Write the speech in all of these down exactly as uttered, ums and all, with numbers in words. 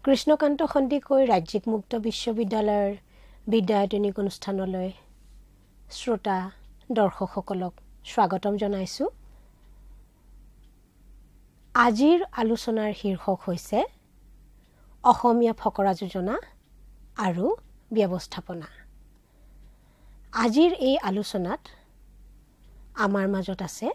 কৃষ্ণকান্ত সন্দিকৈ ৰাজ্যিক মুক্ত বিশ্ববিদ্যালয়ৰ বিদ্যায়তনিক অনুষ্ঠানলৈ শ্ৰোতা দৰ্শকসকলক স্বাগতম জনাইছোঁ। আজিৰ আলোচনাৰ শীৰ্ষক হৈছে অসমীয়া ফকৰা যোজনা আৰু ব্যৱস্থাপনা। আজিৰ এই আলোচনাত আমাৰ মাজত আছে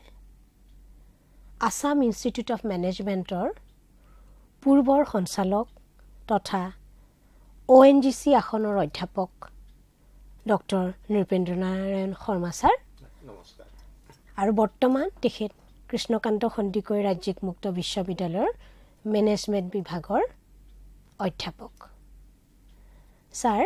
আসাম ইনষ্টিটিউট অফ মেনেজমেণ্টৰ পূৰ্বৰ সঞ্চালক তথা অ' এন জি চি আসনৰ অধ্যাপক ডক্টৰ নৃপেন্দ্ৰ নাৰায়ণ শৰ্মা ছাৰ। নমস্কাৰ। আৰু বৰ্তমান তেখেত কৃষ্ণকান্ত সন্দিকৈ ৰাজ্যিক মুক্ত বিশ্ববিদ্যালয়ৰ মেনেজমেণ্ট বিভাগৰ অধ্যাপক। ছাৰ,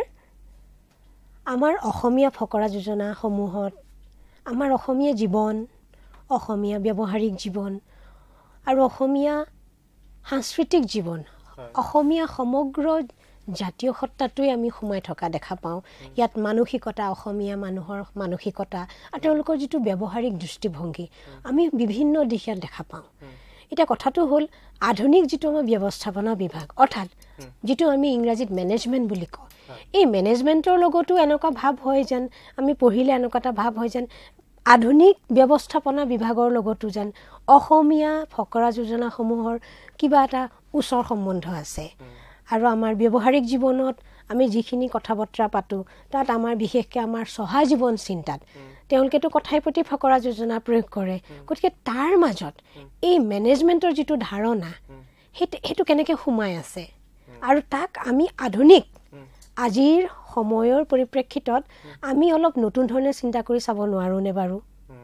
আমাৰ অসমীয়া ফকৰা যোজনাসমূহত আমাৰ অসমীয়া জীৱন, অসমীয়া ব্যৱহাৰিক জীৱন আৰু অসমীয়া সাংস্কৃতিক জীৱন, অসমীয়া সমগ্ৰ জাতীয় সত্তাটোৱে আমি সোমাই থকা দেখা পাওঁ। ইয়াত মানসিকতা, অসমীয়া মানুহৰ মানসিকতা আৰু তেওঁলোকৰ যিটো ব্যৱহাৰিক দৃষ্টিভংগী আমি বিভিন্ন দিশত দেখা পাওঁ। এতিয়া কথাটো হ'ল আধুনিক যিটো আমাৰ ব্যৱস্থাপনা বিভাগ, অৰ্থাৎ যিটো আমি ইংৰাজীত মেনেজমেণ্ট বুলি কওঁ, এই মেনেজমেণ্টৰ লগতো এনেকুৱা ভাৱ হয় যেন, আমি পঢ়িলে এনেকুৱা এটা ভাৱ হয় যেন আধুনিক ব্যৱস্থাপনা বিভাগৰ লগতো যেন অসমীয়া ফকৰা যোজনাসমূহৰ কিবা এটা ওচৰ সম্বন্ধ আছে। আৰু আমাৰ ব্যৱহাৰিক জীৱনত আমি যিখিনি কথা বতৰা পাতোঁ তাত আমাৰ বিশেষকৈ আমাৰ চহা জীৱন চিন্তাত তেওঁলোকেতো কথাই প্ৰতি ফকৰা যোজনা প্ৰয়োগ কৰে। গতিকে তাৰ মাজত এই মেনেজমেণ্টৰ যিটো ধাৰণা সেইটো সেইটো কেনেকৈ সোমাই আছে আৰু তাক আমি আধুনিক আজিৰ সময়ৰ পৰিপ্ৰেক্ষিতত আমি অলপ নতুন ধৰণে চিন্তা কৰি চাব নোৱাৰোঁনে বাৰু?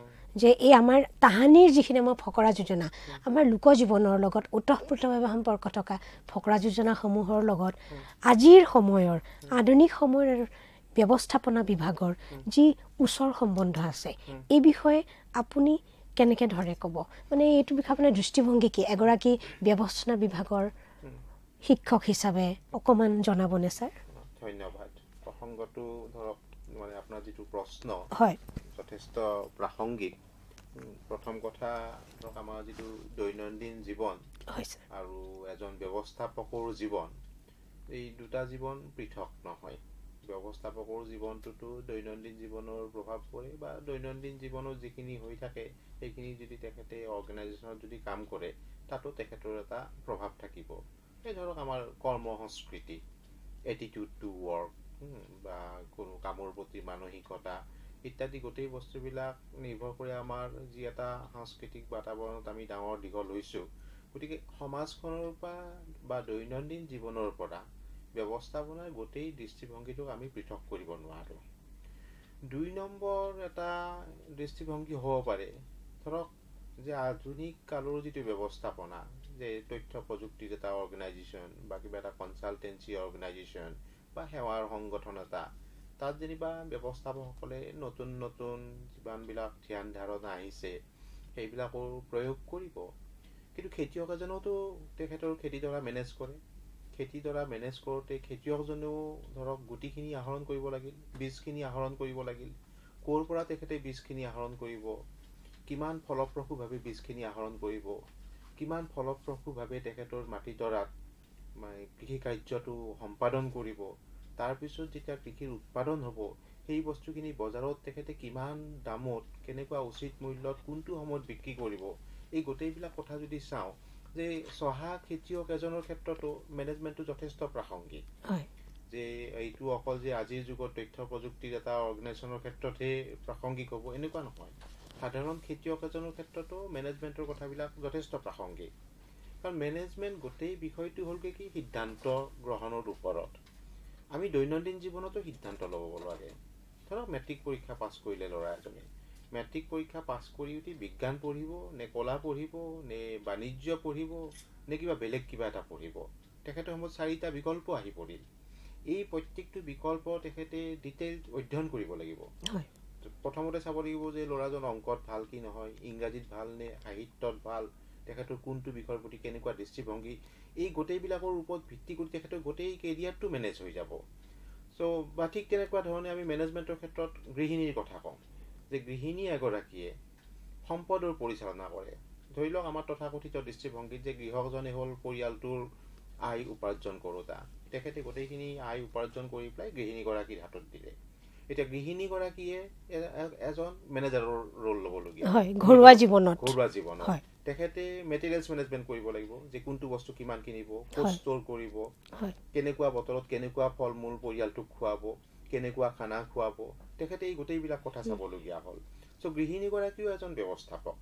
যে এই আমাৰ তাহানিৰ যিখিনি আমাৰ ফকৰা যোজনা, আমাৰ লোকজীৱনৰ লগত ওতঃপ্ৰোতভাৱে সম্পৰ্ক থকা ফকৰা যোজনাসমূহৰ লগত আজিৰ সময়ৰ আধুনিক সময়ৰ ব্যৱস্থাপনা বিভাগৰ যি ওচৰ সম্বন্ধ আছে, এই বিষয়ে আপুনি কেনেকৈ ধৰে ক'ব? মানে এইটো বিষয়ে আপোনাৰ দৃষ্টিভংগী কি এগৰাকী ব্যৱস্থাপনা বিভাগৰ শিক্ষক হিচাপে অকণমান জনাবনে ছাৰ? ধন্যবাদ। প্ৰসংগটো ধৰক মানে আপোনাৰ যিটো প্ৰশ্ন হয় যথেষ্ট প্ৰাসংগিক। প্ৰথম কথা ধৰক আমাৰ যিটো দৈনন্দিন জীৱন আৰু এজন ব্যৱস্থাপকৰ জীৱন, এই দুটা জীৱন পৃথক নহয়। ব্যৱস্থাপকৰ জীৱনটোতো দৈনন্দিন জীৱনৰ প্ৰভাৱ পৰে বা দৈনন্দিন জীৱনত যিখিনি হৈ থাকে সেইখিনি যদি তেখেতে অৰ্গেনাইজেশ্যনত যদি কাম কৰে তাতো তেখেতৰ এটা প্ৰভাৱ থাকিব। এই ধৰক আমাৰ কৰ্ম সংস্কৃতি, এটিটিউড টু ৱৰ্ক বা কোনো কামৰ প্ৰতি মানসিকতা ইত্যাদি গোটেই বস্তুবিলাক নিৰ্ভৰ কৰে আমাৰ যি এটা সাংস্কৃতিক বাতাবৰণত আমি ডাঙৰ দীঘল হৈছোঁ। গতিকে সমাজখনৰ পৰা বা দৈনন্দিন জীৱনৰ পৰা ব্যৱস্থাপনাৰ গোটেই দৃষ্টিভংগীটোক আমি পৃথক কৰিব নোৱাৰোঁ। দুই নম্বৰ এটা দৃষ্টিভংগী হ'ব পাৰে ধৰক যে আধুনিক কালৰ যিটো ব্যৱস্থাপনা, যে তথ্য প্ৰযুক্তিৰ এটা অৰ্গেনাইজেশ্যন বা কিবা এটা কনচালটেঞ্চি অৰ্গেনাইজেশ্যন বা সেৱাৰ সংগঠন এটা, তাত যেনিবা ব্যৱস্থাপকসকলে নতুন নতুন যিমানবিলাক ধ্যান ধাৰণা আহিছে সেইবিলাকৰ প্ৰয়োগ কৰিব। কিন্তু খেতিয়ক এজনেওতো তেখেতৰ খেতিডৰা মেনেজ কৰে। খেতিডৰা মেনেজ কৰোঁতে খেতিয়কজনেও ধৰক গুটিখিনি আহৰণ কৰিব লাগিল, বীজখিনি আহৰণ কৰিব লাগিল। ক'ৰ পৰা তেখেতে বীজখিনি আহৰণ কৰিব, কিমান ফলপ্ৰসূভাৱে বীজখিনি আহৰণ কৰিব, কিমান ফলপ্ৰসূভাৱে তেখেতৰ মাটিডৰাত মানে কৃষি কাৰ্যটো সম্পাদন কৰিব, তাৰপিছত যেতিয়া কৃষিৰ উৎপাদন হ'ব সেই বস্তুখিনি বজাৰত তেখেতে কিমান দামত, কেনেকুৱা উচিত মূল্যত, কোনটো সময়ত বিক্ৰী কৰিব, এই গোটেইবিলাক কথা যদি চাওঁ যে চহা খেতিয়ক এজনৰ ক্ষেত্ৰতো মেনেজমেণ্টটো যথেষ্ট প্ৰাসংগিক। যে এইটো অকল যে আজিৰ যুগত তথ্য প্ৰযুক্তিৰ এটা অৰ্গেনাইজেশ্যনৰ ক্ষেত্ৰতহে প্ৰাসংগিক হ'ব এনেকুৱা নহয়। সাধাৰণ খেতিয়ক এজনৰ ক্ষেত্ৰতো মেনেজমেণ্টৰ কথাবিলাক যথেষ্ট প্ৰাসংগিক। কাৰণ মেনেজমেণ্ট গোটেই বিষয়টো হ'লগৈ কি সিদ্ধান্ত গ্ৰহণৰ ওপৰত। আমি দৈনন্দিন জীৱনতো সিদ্ধান্ত ল'ব লাগে। ধৰক মেট্ৰিক পৰীক্ষা পাছ কৰিলে ল'ৰা এজনে, মেট্ৰিক পৰীক্ষা পাছ কৰি উঠি বিজ্ঞান পঢ়িব নে কলা পঢ়িব নে বাণিজ্য পঢ়িব নে কিবা বেলেগ কিবা এটা পঢ়িব, তেখেতৰ সময়ত চাৰিটা বিকল্প আহি পৰিল। এই প্ৰত্যেকটো বিকল্প তেখেতে ডিটেইল অধ্যয়ন কৰিব লাগিব। প্ৰথমতে চাব লাগিব যে ল'ৰাজন অংকত ভাল কি নহয়, ইংৰাজীত ভাল নে সাহিত্যত ভাল, তেখেতৰ কোনটো বিষয়ৰ প্ৰতি কেনেকুৱা দৃষ্টিভংগী, এই গোটেইবিলাকৰ ওপৰত ভিত্তি কৰি তেখেতৰ গোটেই কেৰিয়াৰটো মেনেজ হৈ যাব। চ' বা ঠিক তেনেকুৱা ধৰণে আমি মেনেজমেণ্টৰ ক্ষেত্ৰত গৃহিণীৰ কথা কওঁ যে গৃহিণী এগৰাকীয়ে সম্পদৰ পৰিচালনা কৰে। ধৰি লওক আমাৰ তথাকথিত দৃষ্টিভংগীত যে গৃহজনে হ'ল পৰিয়ালটোৰ আয় উপাৰ্জন কৰোঁতা তেখেতে গোটেইখিনি আয় উপাৰ্জন কৰি পেলাই গৃহিণীগৰাকীৰ হাতত দিলে এতিয়া গৃহিণীগৰাকীয়ে এজন মেনেজাৰৰ ৰোল ল'বলগীয়া হয় ঘৰুৱা জীৱনত ঘৰুৱা জীৱনত তেখেতে মেটেৰিয়েলছ মেনেজমেণ্ট কৰিব লাগিব যে কোনটো বস্তু কিমান কিনিব ক'ত ষ্ট'ৰ কৰিব কেনেকুৱা বতৰত কেনেকুৱা ফল মূল পৰিয়ালটোক খুৱাব কেনেকুৱা খানা খুৱাব তেখেতে এই গোটেইবিলাক কথা চাবলগীয়া হ'ল চ' গৃহিণীগৰাকীও এজন ব্যৱস্থাপক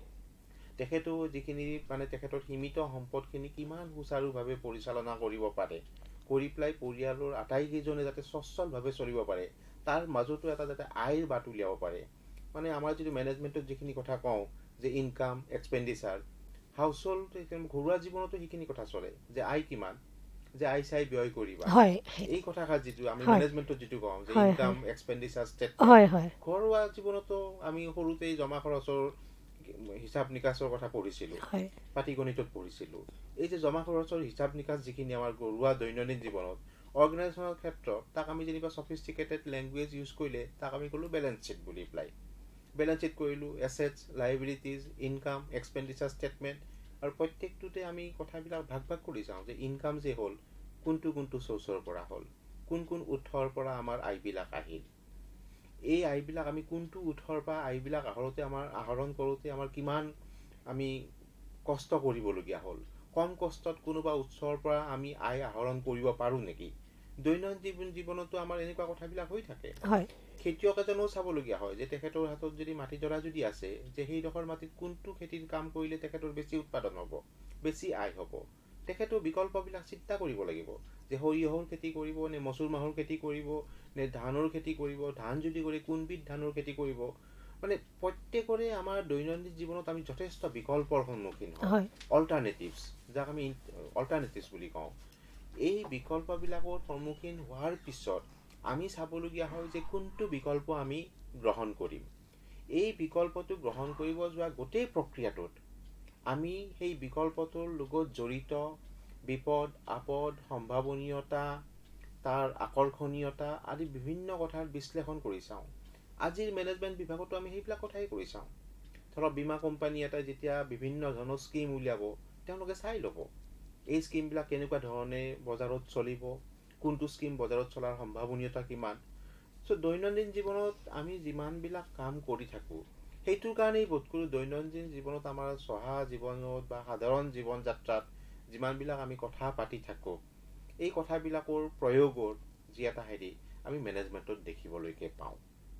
তেখেতো যিখিনি মানে তেখেতৰ সীমিত সম্পদখিনি কিমান সুচাৰুভাৱে পৰিচালনা কৰিব পাৰে কৰি পেলাই পৰিয়ালৰ আটাইকেইজনে যাতে সচ্ছলভাৱে চলিব পাৰে তাৰ মাজতো এটা যাতে আয়ৰ বাট উলিয়াব পাৰে মানে আমাৰ যিটো মেনেজমেণ্টত যিখিনি কথা কওঁ যে ইনকাম এক্সপেণ্ডিচাৰ হাউচ হোল্ড ঘৰুৱা জীৱনতো সেইখিনি কথা চলে যে আয় কিমান যে আই চাই ব্যয় কৰিবা এই কথাষাৰ যিটো আমি মেনেজমেণ্টত যিটো কওঁ যে ইনকাম এক্সপেণ্ডিচাৰ ষ্টেটমেণ্ট ঘৰুৱা জীৱনতো আমি সৰুতেই জমা খৰচৰ হিচাপ নিকাচৰ কথা পঢ়িছিলোঁ পাটিগণিতত পঢ়িছিলোঁ এই যে জমা খৰচৰ হিচাপ নিকাচ যিখিনি আমাৰ ঘৰুৱা দৈনন্দিন জীৱনত অৰ্গেনাইজেশ্যনৰ ক্ষেত্ৰত তাক আমি যেনিবা সফিষ্টিকেটেড লেংগুৱেজ ইউজ কৰিলে তাক আমি ক'লোঁ বেলেঞ্চ শ্বীট বুলি পেলাই বেলেঞ্চ শ্বীট কৰিলোঁ assets liabilities income expenditure statement আৰু প্ৰত্যেকটোতে আমি কথাবিলাক ভাগ ভাগ কৰি চাওঁ যে ইনকাম যে হ'ল কোনটো কোনটো চ'ৰ্চৰ পৰা হ'ল কোন কোন উৎসৰ পৰা আমাৰ আয়বিলাক আহিল এই আয়বিলাক আমি কোনটো উৎসৰ পৰা আয়বিলাক আহৰোঁতে আমাৰ আহৰণ কৰোঁতে আমাৰ কিমান আমি কষ্ট কৰিবলগীয়া হ'ল কম কষ্টত কোনোবা উৎসৰ পৰা আমি আয় আহৰণ কৰিব পাৰোঁ নেকি দৈনন্দিন জীৱনতো আমাৰ এনেকুৱা কথাবিলাক হৈ থাকে খেতিয়ক এজনেও চাবলগীয়া হয় যে তেখেতৰ হাতত যদি মাটিডৰা যদি আছে যে সেইডোখৰ মাটিত কোনটো খেতিৰ কাম কৰিলে তেখেতৰ বেছি উৎপাদন হ'ব বেছি আয় হ'ব তেখেতৰ বিকল্পবিলাক চিন্তা কৰিব লাগিব যে সৰিয়হৰ খেতি কৰিব নে মচুৰ মাহৰ খেতি কৰিব নে ধানৰ খেতি কৰিব ধান যদি কৰে কোনবিধ ধানৰ খেতি কৰিব মানে প্ৰত্যেকৰে আমাৰ দৈনন্দিন জীৱনত আমি যথেষ্ট বিকল্পৰ সন্মুখীন হয় অল্টাৰনেটিভছ যাক আমি অল্টাৰনেটিভছ বুলি কওঁ এই বিকল্পবিলাকৰ সন্মুখীন হোৱাৰ পিছত আমি চাবলগীয়া হয় যে কোনটো বিকল্প আমি গ্ৰহণ কৰিম এই বিকল্পটো গ্ৰহণ কৰিব যোৱা গোটেই প্ৰক্ৰিয়াটোত আমি সেই বিকল্পটোৰ লগত জড়িত বিপদ আপদ সম্ভাৱনীয়তা তাৰ আকৰ্ষণীয়তা আদি বিভিন্ন কথাৰ বিশ্লেষণ কৰি চাওঁ আজিৰ মেনেজমেণ্ট বিভাগতো আমি সেইবিলাক কথাই কৰি চাওঁ ধৰক বীমা কোম্পানী এটাই যেতিয়া বিভিন্ন ধৰণৰ স্কিম উলিয়াব তেওঁলোকে চাই ল'ব এই স্কিমবিলাক কেনেকুৱা ধৰণে বজাৰত চলিব কোনটো স্কিম বজাৰত চলাৰ সম্ভাৱনীয়তা কিমান চ' দৈনন্দিন জীৱনত আমি যিমানবিলাক কাম কৰি থাকোঁ সেইটোৰ কাৰণেই বোধ কৰোঁ দৈনন্দিন জীৱনত আমাৰ চহা জীৱনত বা সাধাৰণ জীৱন যাত্ৰাত যিমানবিলাক আমি কথা পাতি থাকোঁ এই কথাবিলাকৰ প্ৰয়োগৰ যি এটা হেৰি আমি মেনেজমেণ্টত দেখিবলৈকে পাওঁ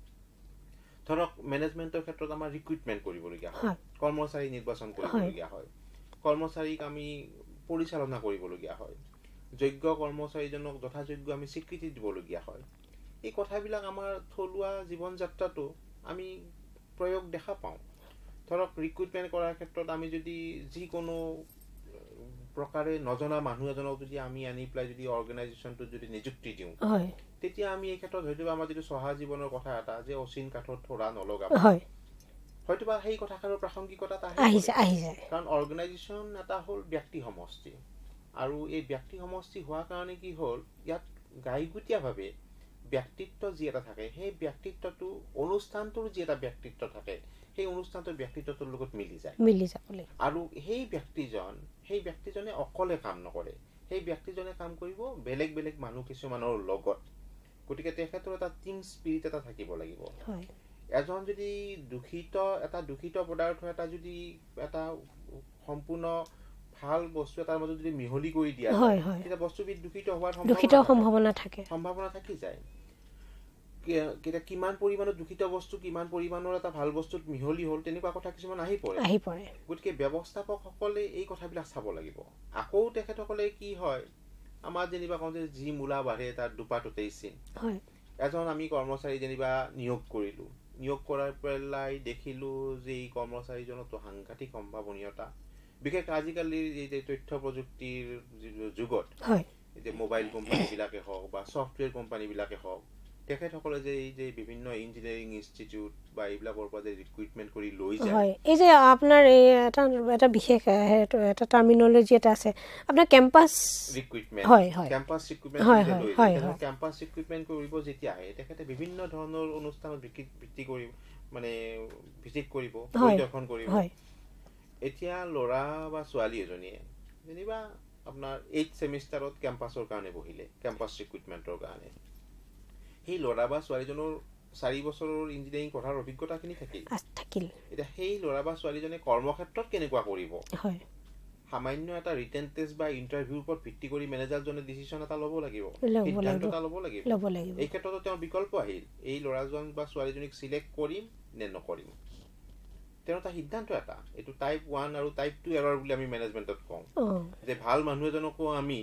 ধৰক মেনেজমেণ্টৰ ক্ষেত্ৰত আমাৰ ৰিক্ৰুইটমেণ্ট কৰিবলগীয়া হয় কৰ্মচাৰী নিৰ্বাচন কৰিবলগীয়া হয় কৰ্মচাৰীক আমি পৰিচালনা কৰিবলগীয়া হয় যোগ্য কৰ্মচাৰীজনক যথাযোগ্য আমি স্বীকৃতি দিবলগীয়া হয় এই কথাবিলাক আমাৰ থলুৱা জীৱন যাত্ৰাটো আমি প্ৰয়োগ দেখা পাওঁ ধৰক ৰিক্ৰুইটমেণ্ট কৰাৰ ক্ষেত্ৰত আমি যদি যিকোনো প্ৰকাৰে নজনা মানুহ এজনক যদি আমি আনি পেলাই যদি অৰ্গেনাইজেশ্যনটোত যদি নিযুক্তি দিওঁ তেতিয়া আমি এই ক্ষেত্ৰত হয়তো আমাৰ যিটো চহা জীৱনৰ কথা এটা যে অচিন কাঠত থোৰা নলগাব হয়তোবা সেই কথাষাৰৰ প্ৰাসংগিকতা আহি যায় কাৰণ অৰ্গেনাইজেশ্যন এটা হ'ল ব্যক্তি সমষ্টি আৰু এই ব্যক্তি সমষ্টি হোৱাৰ কাৰণে কি হ'ল ইয়াত গাইগুটীয়াভাৱে ব্যক্তিত্ব যি এটা থাকে সেই ব্যক্তিত্বটো অনুষ্ঠানটোৰ যি এটা ব্যক্তিত্ব থাকে সেই অনুষ্ঠানটোৰ ব্যক্তিত্বটোৰ লগত মিলি যায় মিলি যাবলৈ আৰু সেই ব্যক্তিজন সেই ব্যক্তিজনে অকলে কাম নকৰে সেই ব্যক্তিজনে কাম কৰিব বেলেগ বেলেগ মানুহ কিছুমানৰ লগত গতিকে তেখেতৰ এটা টিম স্পিৰিট এটা থাকিব লাগিব এজন যদি দূষিত এটা দূষিত পদাৰ্থ এটা যদি এটা সম্পূৰ্ণ ভাল বস্তু এটাৰ মাজত যদি মিহলি কৰি দিয়া হয় তেতিয়া বস্তুবিধ দূষিত হোৱাৰ সম্ভাৱনা থাকে সম্ভাৱনা থাকি যায় কিমান পৰিমাণৰ দূষিত বস্তু কিমান পৰিমাণৰ এটা ভাল বস্তুত মিহলি হ'ল তেনেকুৱা কথা কিছুমান আহি পৰে আহি পৰে গতিকে ব্যৱস্থাপকসকলে এই কথাবিলাক চাব লাগিব আকৌ তেখেতসকলে কি হয় আমাৰ যেনিবা কওঁ যে যি মূলা বাঢ়ে তাৰ দুপাততেই চিন এজন আমি কৰ্মচাৰী যেনিবা নিয়োগ কৰিলোঁ নিয়োগ কৰাৰ পেলাই দেখিলোঁ যে এই কৰ্মচাৰীজনতো সাংঘাতিক সম্ভাৱনীয়তা বিশেষকৈ আজিকালিৰ এই যে তথ্য প্ৰযুক্তিৰ যুগত এই যে মোবাইল কোম্পানীবিলাকে হওক বা ছফ্টৱেৰ কোম্পানীবিলাকে হওক তেখেতসকলে যে এই যে বিভিন্ন ইঞ্জিনিয়াৰিং ইনষ্টিটিউট বা এইবিলাকৰ পৰা যে ৰিক্ৰুইটমেণ্ট কৰি লৈ যায় এই যে আপোনাৰ এই এটা এটা বিশেষ এটা টাৰ্মিনলজি এটা আছে আপোনাৰ কেম্পাছ ৰিক্ৰুইটমেণ্ট হয় হয় কেম্পাছ ৰিক্ৰুইটমেণ্ট হয় হয় কেম্পাছ ৰিক্ৰুইটমেণ্ট কৰিব যেতিয়া আহে তেখেতে বিভিন্ন ধৰণৰ অনুষ্ঠানত ভিত্তি কৰিব মানে ভিজিট কৰিব পৰিদৰ্শন কৰিব এতিয়া ল'ৰা বা ছোৱালী এজনীয়ে যেনিবা আপোনাৰ এইট সেমিষ্টাৰত কেম্পাছৰ কাৰণে বহিলে কেম্পাছ ৰিক্ৰুটমেণ্টৰ কাৰণে সেই ল'ৰা বা ছোৱালীজনৰ চাৰি বছৰৰ ইঞ্জিনিয়াৰিং পঢ়াৰ অভিজ্ঞতাখিনি থাকিল থাকিল এতিয়া সেই ল'ৰা বা ছোৱালীজনে কৰ্মক্ষেত্ৰত কেনেকুৱা কৰিব হয় সামান্য এটা ৰিটেন টেষ্ট বা ইণ্টাৰভিউৰ ওপৰত ভিত্তি কৰি মেনেজাৰজনে ডিচিশ্যন এটা ল'ব লাগিব সিদ্ধান্ত এটা ল'ব লাগিব এই ক্ষেত্ৰতো তেওঁৰ বিকল্প আহিল এই ল'ৰাজন বা ছোৱালীজনীক চিলেক্ট কৰিম নে নকৰিম তেওঁৰ এটা সিদ্ধান্ত এটা এইটো টাইপ ওৱান আৰু টাইপ টু এৰৰ বুলি আমি মেনেজমেণ্টত কওঁ যে ভাল মানুহ এজনকো আমি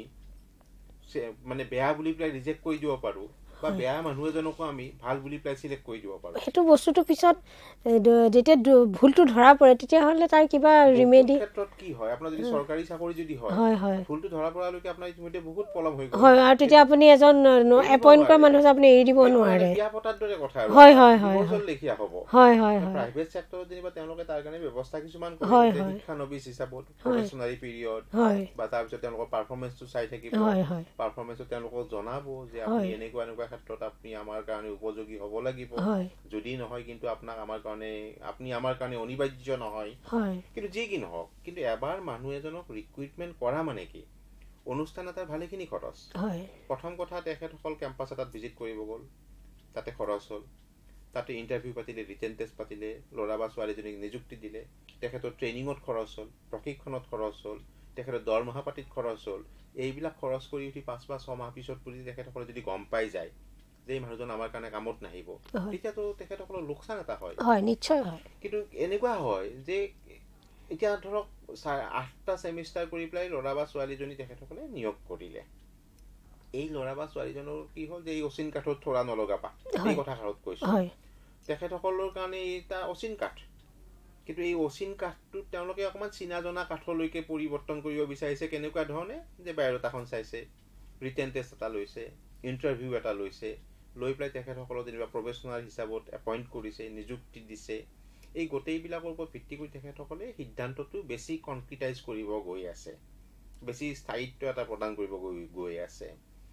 মানে বেয়া বুলি পেলাই ৰিজেক্ট কৰি দিব পাৰোঁ বা বেয়া মানুহ এজনকো আমি ভাল বুলি পেলাই চিলেক্ট কৰি দিব পাৰোঁ সেইটো বস্তুটো পিছত যেতিয়া ভুলটো ধৰা পৰে তেতিয়াহ'লে তাৰ কিবা ৰিমেডি ক্ষেত্ৰত কি হয় আপোনাৰ যদি চৰকাৰী চাকৰি যদি হয় ভুলটো ধৰা পৰালৈকে আপোনাৰ ইতিমধ্যে বহুত পলম হৈ গ'ল হয় আৰু তেতিয়া আপুনি এজন এপইণ্ট কৰা মানুহ আপুনি এৰি দিব নোৱাৰে বিয়া পতাৰ দৰে কথা আৰু হয় হয় হয় বছৰ লেখিয়া হ'ব হয় হয় প্ৰাইভেট চেক্টৰত যেনিবা তেওঁলোকে তাৰ কাৰণে ব্যৱস্থা কিছুমান কৰে যে শিক্ষানবিশ হিচাপত প্ৰফেচনাৰী পিৰিয়ড বা তাৰপিছত তেওঁলোকৰ পাৰফৰ্মেঞ্চটো চাই থাকিব পাৰফৰ্মেঞ্চটো তেওঁলোকক জনাব যে আপুনি এনেকুৱা এনেকুৱা ক্ষেত্ৰত আপুনি আমাৰ কাৰণে উপযোগী হ'ব লাগিব যদি নহয় কিন্তু আপোনাক আমাৰ কাৰণে আপুনি আমাৰ কাৰণে অনিবাৰ্য নহয় কিন্তু যি কি নহওক কিন্তু এবাৰ মানুহ এজনক ৰিক্ৰুইটমেণ্ট কৰা মানে কি অনুষ্ঠান এটাৰ ভালেখিনি খৰচ প্ৰথম কথা তেখেতসকল কেম্পাছ এটাত ভিজিট কৰিব গ'ল তাতে খৰচ হ'ল তাতে ইণ্টাৰভিউ পাতিলে ৰিটেন টেষ্ট পাতিলে ল'ৰা বা ছোৱালীজনীক নিযুক্তি দিলে তেখেতৰ ট্ৰেইনিঙত খৰচ হ'ল প্ৰশিক্ষণত খৰচ হ'ল তেখেতৰ দৰমহা পাতিত খৰচ হ'ল এইবিলাক খৰচ কৰি উঠি পাঁচ বা ছমাহ পিছত বুলি তেখেতসকলে যদি গম পাই যায় যে এই মানুহজন আমাৰ কাৰণে কামত নাহিব তেতিয়াতো তেখেতসকলৰ লোকচান এটা হয় হয় নিশ্চয় হয় কিন্তু এনেকুৱা হয় যে এতিয়া ধৰক আঠটা ছেমিষ্টাৰ কৰি পেলাই ল'ৰা বা ছোৱালীজনী তেখেতসকলে নিয়োগ কৰিলে এই ল'ৰা বা ছোৱালীজনৰ কি হ'ল যে এই অচিন কাঠত থোৰা নলগাবা এই কথাষাৰত কৈছোঁ তেখেতসকলৰ কাৰণে এটা অচিন কাঠ কিন্তু এই অচিন কাঠটোত তেওঁলোকে অকণমান চিনা জনা কাঠলৈকে পৰিৱৰ্তন কৰিব বিচাৰিছে কেনেকুৱা ধৰণে যে বায়'ডাটাখন চাইছে ৰিটেন টেষ্ট এটা লৈছে ইণ্টাৰভিউ এটা লৈছে লৈ পেলাই তেখেতসকলক যেনিবা প্ৰফেচনেল হিচাপত এপইণ্ট কৰিছে নিযুক্তি দিছে এই গোটেইবিলাকৰ ওপৰত ভিত্তি কৰি তেখেতসকলে সিদ্ধান্তটো বেছি কনক্ৰিটাইজ কৰিব গৈ আছে বেছি স্থায়িত্ব এটা প্ৰদান কৰিব গৈ গৈ আছে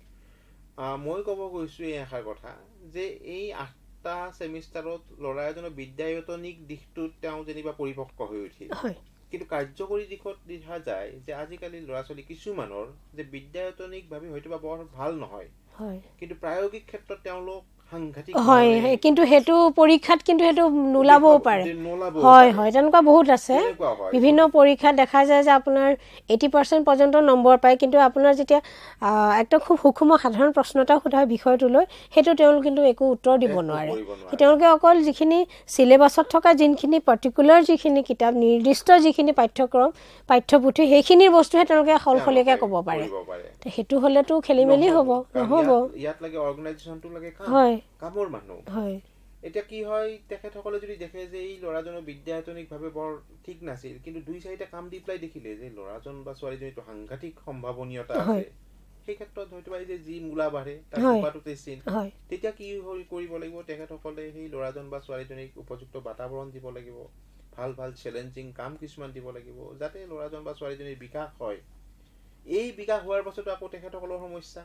মই ক'ব গৈছোঁ এই আশাৰ কথা যে এই আঠটা ছেমিষ্টাৰত ল'ৰা এজনৰ বিদ্যায়তনিক দিশটোত তেওঁ যেনিবা পৰিপক্ক হৈ উঠিল কিন্তু কাৰ্যকৰী দিশত দেখা যায় যে আজিকালি ল'ৰা ছোৱালী কিছুমানৰ যে বিদ্যায়তনিকভাৱে হয়তো বা বৰ ভাল নহয় কিন্তু প্ৰায়োগিক ক্ষেত্ৰত তেওঁলোক সাংঘাতিক হয় কিন্তু হেতু পৰীক্ষাত কিন্তু হেতু নোলাবও পাৰে হয় হয় তেনেকুৱা বহুত আছে বিভিন্ন পৰীক্ষা দেখা যায় যে আপোনাৰ eighty percent পৰ্যন্ত নম্বৰ পায় কিন্তু আপোনাৰ যেতিয়া একটা খুব সূক্ষ্ম সাধাৰণ প্ৰশ্ন এটা সোধা বিষয়টো লৈ হেতু তেওঁলোক কিন্তু একো উত্তৰ দিব নোৱাৰে তেওঁলোকে অকল যিখিনি সিলেবাছত থকা যিখিনি পাৰ্টিকুলাৰ যিখিনি কিতাপ নিৰ্দিষ্ট যিখিনি পাঠ্যক্ৰম পাঠ্যপুথি সেইখিনিৰ বস্তুহে তেওঁলোকে সলসলীয়াকৈ ক'ব পাৰে হেতু হ'লেতো খেলিমেলি হ'ব নহ'ব ইয়াত লাগে অৰ্গেনাইজেশ্যনটো লাগে হয় কামৰ মানুহ হয় এতিয়া কি হয় তেখেতসকলে যদি দেখে যে এই ল'ৰাজনৰ বিদ্যায়তনিকভাৱে বৰ ঠিক নাছিল কিন্তু দুই চাৰিটা কাম দি পেলাই দেখিলে যে ল'ৰাজন বা ছোৱালীজনীটো সাংঘাতিক সম্ভাৱনীয়তা আছে সেই ক্ষেত্ৰত হয়তো বা যে যি মূলা বাঢ়ে তাৰ কপাটোতে চিন তেতিয়া কি কৰিব লাগিব তেখেতসকলে সেই ল'ৰাজন বা ছোৱালীজনীক উপযুক্ত বাতাবৰণ দিব লাগিব ভাল ভাল চেলেঞ্জিং কাম কিছুমান দিব লাগিব যাতে ল'ৰাজন বা ছোৱালীজনীৰ বিকাশ হয় এই বিকাশ হোৱাৰ পাছতো আকৌ তেখেতসকলৰ সমস্যা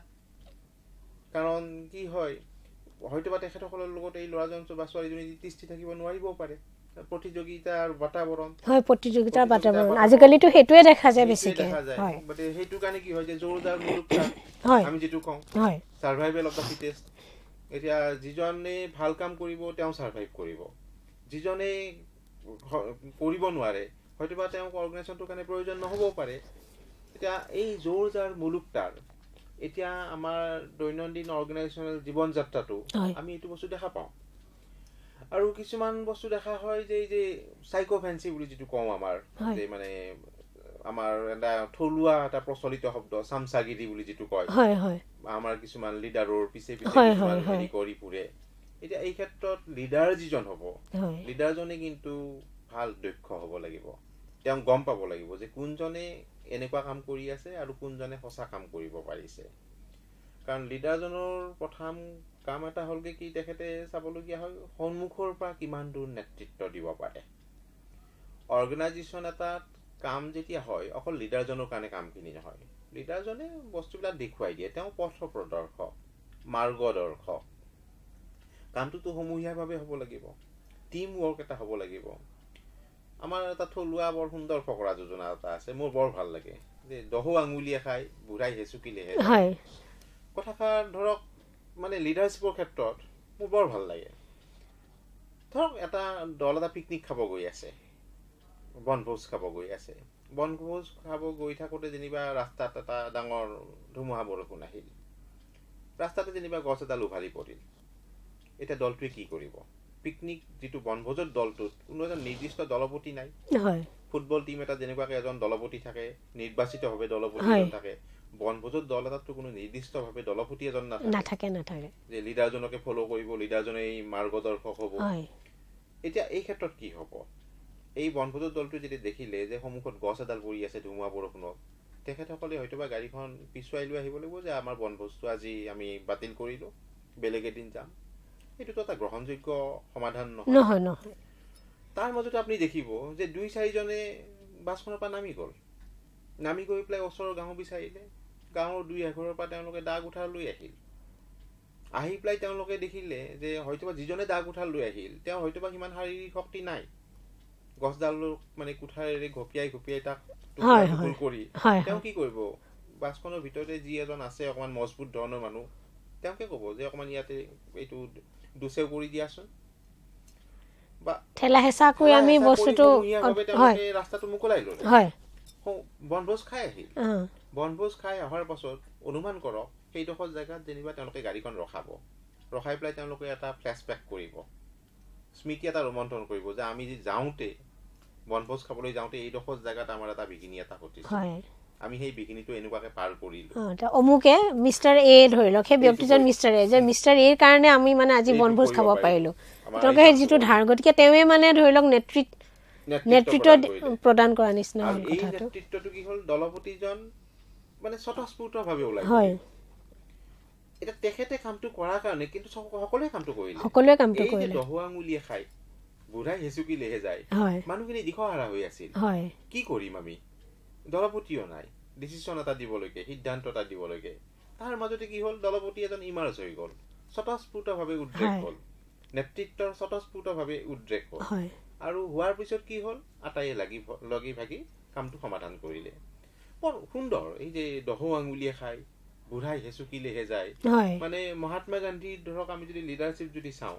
কাৰণ কি হয় হয়তো বা তেখেতসকলৰ লগত এই ল'ৰাজন বা ছোৱালীজনী তিষ্ঠি থাকিব নোৱাৰিবও পাৰে প্ৰতিযোগিতাৰ বাতাবৰণ হয় প্ৰতিযোগিতাৰ বাতাবৰণ আজিকালিতো হেতুৱে দেখা যায় বেছিকৈ হয় মানে হেতু কাৰণে কি হয় যে জোৰদাৰ মুলুকটা আমি যেটো কওঁ হয় সাৰ্ভাইভেল অফ দা ফিটেষ্ট এতিয়া যিজনে ভাল কাম কৰিব তেওঁ সাৰ্ভাইভ কৰিব যিজনে কৰিব নোৱাৰে হয়তো বা তেওঁ অৰ্গেনাইজেশ্যনটোৰ কাৰণে প্ৰয়োজন নহবও পাৰে এতিয়া এই জোৰদাৰ মুলুকটাৰ এতিয়া আমাৰ দৈনন্দিন অৰ্গেনাইজেশ্যনেল জীৱন যাত্ৰাটো আমি এইটো বস্তু দেখা পাওঁ আৰু কিছুমান বস্তু দেখা হয় যে এই যে সাইকোফেন্সি বুলি যেটো কওঁ আমাৰ যে মানে আমাৰ এটা থলুৱা এটা প্ৰচলিত শব্দ সামসাগিৰি বুলি যেটো কয় হয় হয় আমাৰ কিছুমান লিডাৰৰ পিছে পিছে কিছুমান হেৰি কৰি পুৰে এতিয়া এই ক্ষেত্ৰত লিডাৰ যিজন হ'ব লিডাৰজনে কিন্তু ভাল দক্ষ হ'ব লাগিব তেওঁ গম পাব লাগিব যে কোনজনে এনেকুৱা কাম কৰি আছে আৰু কোনজনে সঁচা কাম কৰিব পাৰিছে কাৰণ লিডাৰজনৰ প্ৰথম কাম এটা হ'লগে কি তেখেতে চাবলগীয়া হয় সন্মুখৰ পৰা কিমান দূৰ নেতৃত্ব দিব পাৰে অৰ্গেনাইজেশ্যন এটাত কাম যেতিয়া হয় অকল লিডাৰজনৰ কাৰণে কামখিনি নহয় লিডাৰজনে বস্তুবিলাক দেখুৱাই দিয়ে তেওঁ পথ প্ৰদৰ্শক মাৰ্গদৰ্শক কামটোতো সমূহীয়াভাৱে হ'ব লাগিব টিম ৱৰ্ক এটা হ'ব লাগিব আমাৰ এটা থলুৱা বৰ সুন্দৰ ফকৰা যোজনা এটা আছে মোৰ বৰ ভাল লাগে যে দহ আঙুলিয়ে খাই বুঢ়াই হেঁচুকিলেহে হয় কথাষাৰ ধৰক মানে লিডাৰশ্বিপৰ ক্ষেত্ৰত মোৰ বৰ ভাল লাগে ধৰক এটা দল এটা পিকনিক খাব গৈ আছে বনভোজ খাব গৈ আছে বনভোজ খাব গৈ থাকোঁতে যেনিবা ৰাস্তাত এটা ডাঙৰ ধুমুহা বৰষুণ আহিল ৰাস্তাতে যেনিবা গছ এডাল উভালি পৰিল এতিয়া দলটোৱে কি কৰিব পিকনিক যিটো বনভোজৰ দলটোত কোনো এজন নিৰ্দিষ্ট দলপতি নাই হয় ফুটবল টিম এটা যেনেকুৱাকৈ এজন দলপতি থাকে নিৰ্বাচিতভাৱে দলপতি থাকে বনভোজৰ দল এটাতো কোনো নিৰ্দিষ্টভাৱে দলপতি এজন নাথাকে নাথাকে যে লিডাৰজনকে ফ'ল' কৰিব লিডাৰজনে এই মাৰ্গদৰ্শক হ'ব এতিয়া এই ক্ষেত্ৰত কি হ'ব এই বনভোজৰ দলটো যদি দেখিলে যে সন্মুখত গছ এডাল পৰি আছে ধুমুহা বৰষুণত তেখেতসকলে হয়তোবা গাড়ীখন পিছুৱাই লৈ আহিব লাগিব যে আমাৰ বনভোজটো আজি আমি বাতিল কৰিলোঁ বেলেগ এদিন যাম এইটোতো এটা গ্ৰহণযোগ্য সমাধান নহয় নহয় তাৰ মাজতে আপুনি দেখিব যে দুই চাৰিজনে বাছখনৰ পৰা নামি গ'ল নামি গৈ পেলাই ওচৰৰ গাঁও বিচাৰিলে গাঁৱৰ দুই এঘৰৰ পৰা তেওঁলোকে দাগ উঠাৰ লৈ আহিল আহি পেলাই তেওঁলোকে দেখিলে যে হয়তোবা যিজনে দাগ উঠাৰ লৈ আহিল তেওঁ হয়তোবা সিমান শাৰীৰিক শক্তি নাই গছডাল মানে কুঠাৰেৰে ঘপিয়াই ঘপিয়াই তাক টুকুৰ কৰি তেওঁ কি কৰিব বাছখনৰ ভিতৰতে যি এজন আছে অকণমান মজবুত ধৰণৰ মানুহ তেওঁকে ক'ব যে অকণমান ইয়াতে এইটো দুচেও কৰি দিয়াচোন বা ঠেলা হেঁচা কৰি আমি বস্তুটো ৰাস্তাটো মুকলাই ল'লে বনভোজ খাই আহিল বনভোজ খাই অহাৰ পাছত অনুমান কৰক সেইডোখৰ জেগাত যেনিবা তেওঁলোকে গাড়ীখন ৰখাব ৰখাই পেলাই তেওঁলোকে এটা ফ্লেশ্ববেক কৰিব স্মৃতি এটা ৰোমন্থন কৰিব যে আমি যি যাওঁতে বনভোজ খাবলৈ যাওঁতে এইডোখৰ জেগাত আমাৰ এটা বিঘিনি এটা ঘটিছিল আমি সেই বিঘিনিটো এনেকুৱাকে পাৰ কৰিলোঁ অমুকে মিষ্টাৰ এ ধৰি লওক সেই ব্যক্তিজন মিষ্টাৰ এ যে মিষ্টাৰ এৰ কাৰণে আমি মানে আজি বনভোজ খাব পাৰিলোঁ তেওঁলোকে সেই যিটো ধাৰ গতিকে তেওঁৱে মানে ধৰি লওক নেতৃত্ব নেতৃত্ব প্ৰদান কৰা নিচিনা হ'ল কথাটো এই নেতৃত্বটো কি হ'ল দলপতিজন মানে স্বতঃস্ফূৰ্তভাৱে ওলাই হয় এটা তেখেতে কামটো কৰাৰ কাৰণে কিন্তু সকলোৱে কামটো কৰিলে সকলোৱে কামটো কৰিলে দহ আঙুলিয়ে খাই বুঢ়াই হেঁচুকিলেহে যায় মানুহখিনি দিশহাৰা হৈ আছিল কি কৰিম আমি দলপতিও নাই ডিচিশ্যন এটা দিবলৈকে সিদ্ধান্ত এটা দিবলৈকে তাৰ মাজতে কি হ'ল দলপতি এজন ইমাৰজ হৈ গ'ল স্বতঃস্ফূৰ্তভাৱে উদ্ৰেক হ'ল নেতৃত্বৰ স্বতঃস্ফূৰ্তভাৱে উদ্ৰেক হ'ল আৰু হোৱাৰ পিছত কি হ'ল আটাইয়ে লাগি লগি ভাগি কামটো সমাধান কৰিলে বৰ সুন্দৰ এই যে দহ আঙুলিয়ে খাই বুঢ়াই হেঁচুকিলেহে যায় মানে মহাত্মা গান্ধীৰ ধৰক আমি যদি লিডাৰশ্বিপ যদি চাওঁ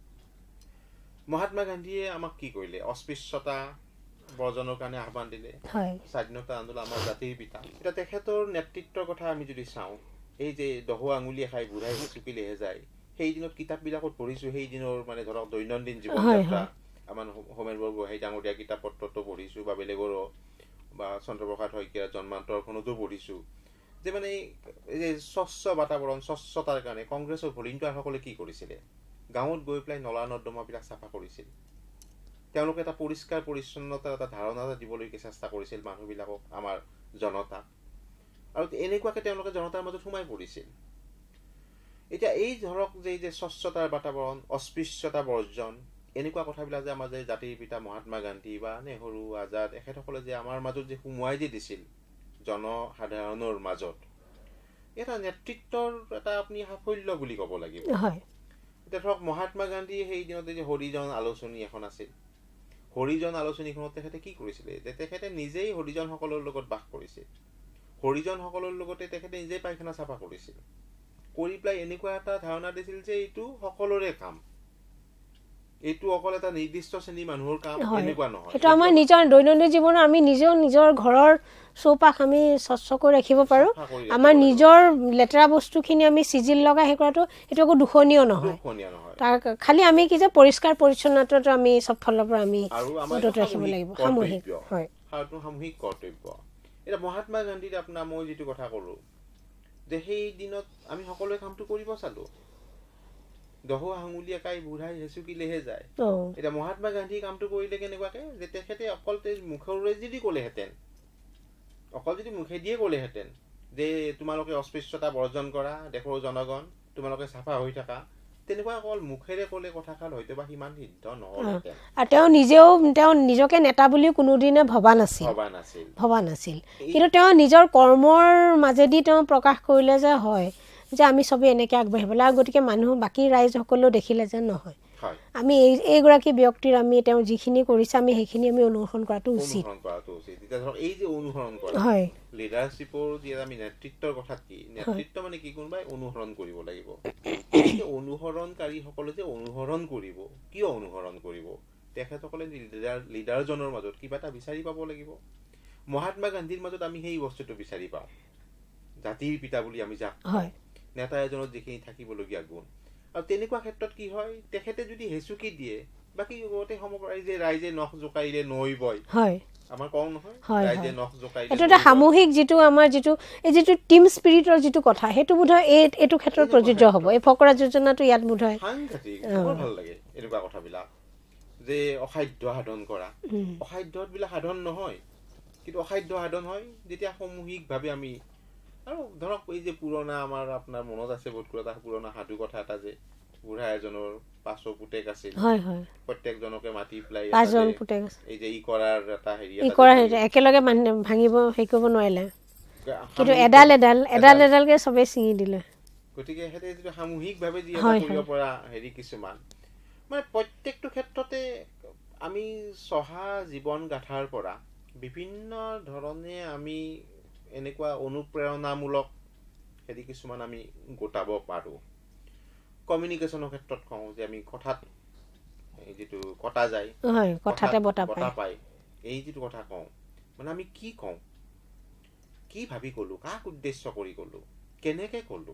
মহাত্মা গান্ধীয়ে আমাক কি কৰিলে অস্পৃশ্যতা বৰ্জনৰ কাৰণে আহ্বান দিলে স্বাধীনতা আন্দোলন আমাৰ জাতিৰ পিতা এতিয়া তেখেতৰ নেতৃত্বৰ কথা আমি যদি চাওঁ এই যে দহ আঙুলিয়ে খাই বুঢ়াই হেঁচুকিলেহে যায় সেই দিনত কিতাপবিলাকত পঢ়িছোঁ সেই দিনৰ মানে ধৰক দৈনন্দিন জীৱন যাত্ৰা আমাৰ হোমেন বৰগোহাঁই ডাঙৰীয়া কিতাপ পত্ৰতো পঢ়িছোঁ বা বেলেগৰো বা চন্দ্ৰপ্ৰসাদ শইকীয়াৰ জন্মান্তৰখনতো পঢ়িছোঁ যে মানে এই যে স্বচ্ছ বাতাবৰণ স্বচ্ছতাৰ কাৰণে কংগ্ৰেছৰ ভলিণ্টিয়াৰসকলে কি কৰিছিলে গাঁৱত গৈ পেলাই নলা নৰ্দমাবিলাক চাফা কৰিছিল তেওঁলোকে এটা পৰিষ্কাৰ পৰিচ্ছন্নতাৰ এটা ধাৰণা এটা দিবলৈকে চেষ্টা কৰিছিল মানুহবিলাকক আমাৰ জনতাক আৰু এনেকুৱাকৈ তেওঁলোকে জনতাৰ মাজত সোমাই পৰিছিল এতিয়া এই ধৰক যে যে স্বচ্ছতাৰ বাতাবৰণ অস্পৃশ্যতা বৰ্জন এনেকুৱা কথাবিলাক যে আমাৰ যে জাতিৰ পিতা মহাত্মা গান্ধী বা নেহৰু আজাদ এখেতসকলে যে আমাৰ মাজত যে সোমোৱাই যে দিছিল জনসাধাৰণৰ মাজত এটা নেতৃত্বৰ এটা আপুনি সাফল্য বুলি ক'ব লাগিব এতিয়া ধৰক মহাত্মা গান্ধীয়ে সেই দিনতে যে হৰিজন আলোচনী এখন আছিল হৰিজন আলোচনীখনত তেখেতে কি কৰিছিলে যে তেখেতে নিজেই হৰিজনসকলৰ লগত বাস কৰিছিল হৰিজনসকলৰ লগতে তেখেতে নিজেই পায়খানা চাফা কৰিছিল কৰি পেলাই এনেকুৱা এটা ধাৰণা দিছিল যে এইটো সকলোৰে কাম এইটো অকল এটা নিৰ্দিষ্ট শ্ৰেণীৰ মানুহৰ কাম এনেকুৱা নহয় সেইটো আমাৰ নিজৰ দৈনন্দিন জীৱনত আমি নিজেও নিজৰ ঘৰৰ চৌপাশ আমি স্বচ্ছ কৰি ৰাখিব পাৰোঁ আমাৰ নিজৰ লেতেৰা বস্তুখিনি আমি চিজিল লগাই সেই কৰাটো সেইটো একো দুখনীয় নহয় তাৰ খালি আমি কি যে পৰিষ্কাৰ পৰিচ্ছন্নতাটো আমি চব ফালৰ পৰা আমি অটুট ৰাখিব লাগিব সামূহিক হয় সামূহিক কৰ্তব্য এতিয়া মহাত্মা গান্ধীৰ আপোনাৰ মই যিটো কথা ক'লোঁ যে সেই দিনত আমি সকলোৱে কামটো কৰিব চালোঁ দহ আঙুলিয়ে খাই বুঢ়াই হেঁচুকিলেহে যায় এতিয়া মহাত্মা গান্ধীয়ে কামটো কৰিলে কেনেকুৱাকে যে তেখেতে অকল মুখেৰে যদি ক'লেহেঁতেন অকল যদি মুখেদিয়ে ক'লেহেঁতেন যে তোমালোকে অস্পৃশ্যতা বৰ্জন কৰা দেশৰ জনগণ তোমালোকে চাফা হৈ থাকা তেনেকুৱা অকল মুখেৰে ক'লে কথাষাৰ হয়তো বা সিমান সিদ্ধ নহ'লহেঁতেন আৰু তেওঁ নিজেও তেওঁ নিজকে নেতা বুলি কোনোদিনে ভবা নাছিল ভবা নাছিল ভবা নাছিল কিন্তু তেওঁ নিজৰ কৰ্মৰ মাজেদি তেওঁ প্ৰকাশ কৰিলে যে হয় যে আমি চবেই এনেকৈ আগবাঢ়িব লাগে আৰু গতিকে মানুহ বাকী ৰাইজসকলেও দেখিলে যে নহয় আমি এই এইগৰাকী ব্যক্তিৰ আমি তেওঁ যিখিনি কৰিছে আমি সেইখিনি আমি অনুসৰণ কৰাটো উচিত অনুসৰণ কৰাটো উচিত এতিয়া ধৰক এই যে অনুসৰণ কৰা হয় লিডাৰশ্বিপৰ যে আমি নেতৃত্বৰ কথা কি নেতৃত্ব মানে কি কোনোবাই অনুসৰণ কৰিব লাগিব এই অনুসৰণকাৰীসকলে যে অনুসৰণ কৰিব কিয় অনুসৰণ কৰিব তেখেতসকলে লিডাৰ লিডাৰজনৰ মাজত কিবা এটা বিচাৰি পাব লাগিব মহাত্মা গান্ধীৰ মাজত আমি সেই বস্তুটো বিচাৰি পাওঁ জাতিৰ পিতা বুলি আমি যাক হয় নেতা এজনত যিখিনি থাকিবলগীয়া গুণ আৰু তেনেকুৱা ক্ষেত্ৰত কি হয় তেখেতে যদি হেচুকি দিয়ে বাকি গোটেই সমগ্ৰ ৰাইজে ৰাইজে নখ জোকাৰিলে নৈ বয় হয় আমাৰ কওঁ নহয় ৰাইজে নখ জোকাৰিলে এইটো এটা সামূহিক যিটো আমাৰ যিটো এই যিটো টিম স্পিৰিটৰ যিটো কথা সেইটো বোধহয় এই এইটো ক্ষেত্ৰত প্ৰযোজ্য হ'ব এই ফকৰা যোজনাটো ইয়াত বোধহয় সাংঘাতিক ভাল লাগে এনেকুৱা কথাবিলাক যে অসাধ্য সাধন কৰা অসাধ্যবিলাক সাধন নহয় কিন্তু অসাধ্য সাধন হয় যেতিয়া সামূহিকভাৱে আমি আৰু ধৰক এই যে পুৰণা আমাৰ আপোনাৰ মনত আছে বহুত এটা পুৰণা সাধু কথা এটা যে বুঢ়া এজনৰ পাঁচো পুতেক আছিল হয় হয় প্ৰত্যেকজনকে মাতি পেলাই পাঁচজন পুতেক আছে এই যে ই কৰাৰ এটা হেৰি ই কৰা একেলগে ভাঙিব হেৰি কৰিব নোৱাৰিলে কিন্তু এডাল এডাল এডাল এডালকে চবেই ছিঙি দিলে গতিকে সেইটো যিটো সামূহিকভাৱে যি এটা কৰিব পৰা হেৰি কিছুমান মানে প্ৰত্যেকটো ক্ষেত্ৰতে আমি চহা জীৱন গাথাৰ পৰা বিভিন্ন ধৰণে আমি এনেকুৱা অনুপ্ৰেৰণামূলক হেৰি কিছুমান আমি গোটাব পাৰোঁ কমিউনিকেশ্যনৰ ক্ষেত্ৰত কওঁ যে আমি কথাত এই যিটো কটা যায় হয় কথাতে বটা পায় এই যিটো কথা কওঁ মানে আমি কি কওঁ কি ভাবি ক'লোঁ কাক উদ্দেশ্য কৰি ক'লোঁ কেনেকৈ ক'লোঁ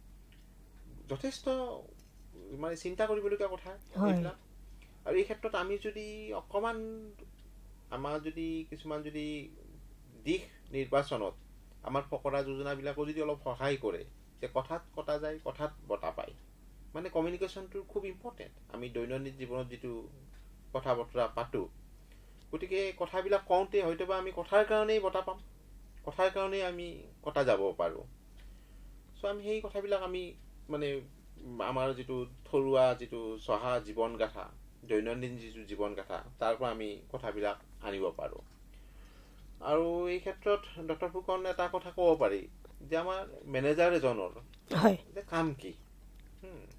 যথেষ্ট মানে চিন্তা কৰিবলগীয়া কথা এইবিলাক আৰু এই ক্ষেত্ৰত আমি যদি অকণমান আমাৰ যদি কিছুমান যদি দিশ নিৰ্বাচনত আমাৰ ফকৰা যোজনাবিলাকো যদি অলপ সহায় কৰে যে কথাত কটা যায় কথাত বটা পায় মানে কমিউনিকেশ্যনটো খুব ইম্পৰ্টেণ্ট আমি দৈনন্দিন জীৱনত যিটো কথা বতৰা পাতোঁ গতিকে কথাবিলাক কওঁতে হয়তো বা আমি কথাৰ কাৰণেই বটা পাম কথাৰ কাৰণেই আমি কটা যাব পাৰোঁ চ' আমি সেই কথাবিলাক আমি মানে আমাৰ যিটো থলুৱা যিটো চহা জীৱন গাথা দৈনন্দিন যিটো জীৱন গাথা তাৰ পৰা আমি কথাবিলাক আনিব পাৰোঁ আৰু এই ক্ষেত্ৰত ডক্টৰ ফুকন এটা কথা ক'ব পাৰি যে আমাৰ মেনেজাৰ এজনৰ যে কাম কি